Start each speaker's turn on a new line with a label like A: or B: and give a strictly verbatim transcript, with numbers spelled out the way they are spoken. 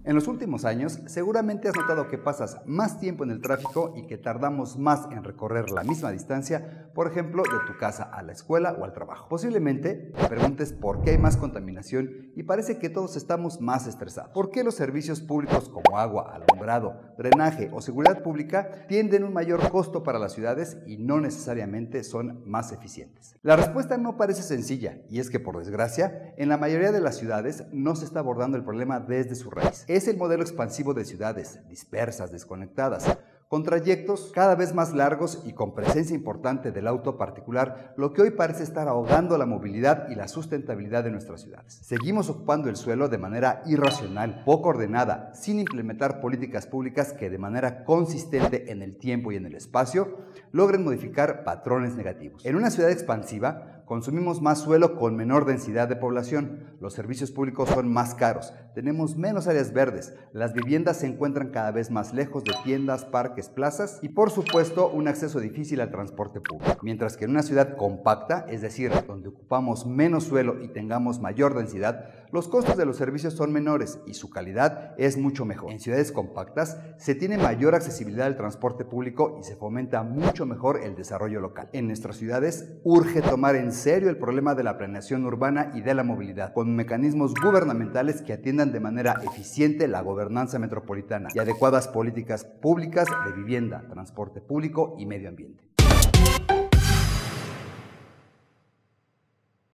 A: En los últimos años, seguramente has notado que pasas más tiempo en el tráfico y que tardamos más en recorrer la misma distancia, por ejemplo, de tu casa a la escuela o al trabajo. Posiblemente te preguntes por qué hay más contaminación y parece que todos estamos más estresados. ¿Por qué los servicios públicos como agua, alumbrado, drenaje o seguridad pública tienden un mayor costo para las ciudades y no necesariamente son más eficientes? La respuesta no parece sencilla, y es que, por desgracia, en la mayoría de las ciudades no se está abordando el problema desde su raíz. Es el modelo expansivo de ciudades dispersas, desconectadas, con trayectos cada vez más largos y con presencia importante del auto particular, lo que hoy parece estar ahogando la movilidad y la sustentabilidad de nuestras ciudades. Seguimos ocupando el suelo de manera irracional, poco ordenada, sin implementar políticas públicas que de manera consistente en el tiempo y en el espacio logren modificar patrones negativos. En una ciudad expansiva, consumimos más suelo con menor densidad de población, los servicios públicos son más caros, tenemos menos áreas verdes, las viviendas se encuentran cada vez más lejos de tiendas, parques, plazas y, por supuesto, un acceso difícil al transporte público. Mientras que en una ciudad compacta, es decir, donde ocupamos menos suelo y tengamos mayor densidad, los costos de los servicios son menores y su calidad es mucho mejor. En ciudades compactas se tiene mayor accesibilidad al transporte público y se fomenta mucho mejor el desarrollo local. En nuestras ciudades urge tomar en serio el problema de la planeación urbana y de la movilidad, con mecanismos gubernamentales que atiendan de manera eficiente la gobernanza metropolitana y adecuadas políticas públicas de vivienda, transporte público y medio ambiente.